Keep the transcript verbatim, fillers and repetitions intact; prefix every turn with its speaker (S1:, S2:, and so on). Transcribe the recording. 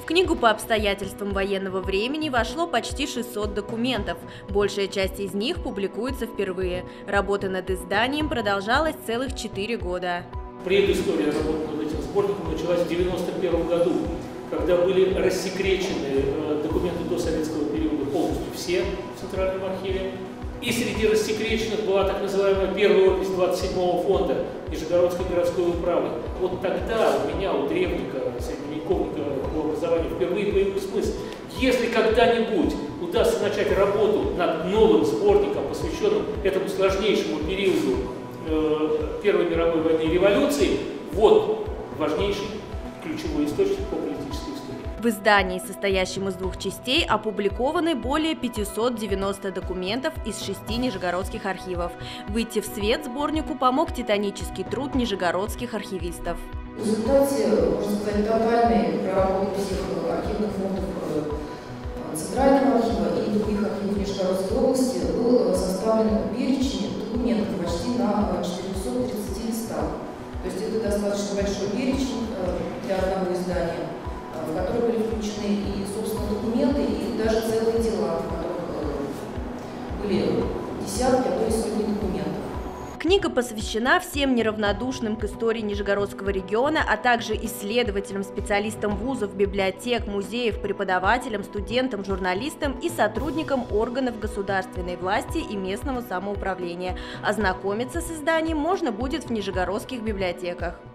S1: книгу по обстоятельствам военного времени вошло почти шестьсот документов. Большая часть из них публикуется впервые. Работа над изданием продолжалась целых четыре года.
S2: Предыстория работы над этим сборником началась в девяносто первом году, когда были рассекречены документы до советского периода полностью все в Центральном архиве. И среди рассекреченных была так называемая первая опись двадцать седьмого фонда Нижегородской городской управы. Вот тогда у меня, у древника, средневековника по образованию, впервые появилась мысль: если когда-нибудь удастся начать работу над новым сборником, посвященным этому сложнейшему периоду э, Первой мировой войны и революции, вот важнейший ключевой источник по политической истории.
S1: В издании, состоящем из двух частей, опубликованы более пятисот девяноста документов из шести нижегородских архивов. Выйти в свет сборнику помог титанический труд нижегородских архивистов.
S3: В результате, можно сказать, тотальной проработки всех архивных фондов Центрального архива и других архивов Нижегородской области был составлен перечень документов почти на четырехсот тридцати листах. То есть это достаточно большой перечень для одного издания, в которые были включены и, собственно, документы, и даже целые дела, в которых были десятки, а то и сотни документов.
S1: Книга посвящена всем неравнодушным к истории Нижегородского региона, а также исследователям, специалистам вузов, библиотек, музеев, преподавателям, студентам, журналистам и сотрудникам органов государственной власти и местного самоуправления. Ознакомиться с изданием можно будет в нижегородских библиотеках.